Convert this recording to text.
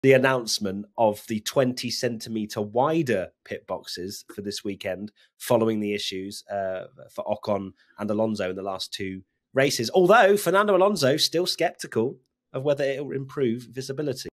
the announcement of the 20 centimetre wider pit boxes for this weekend following the issues for Ocon and Alonso in the last two races. Although Fernando Alonso still sceptical of whether it will improve visibility.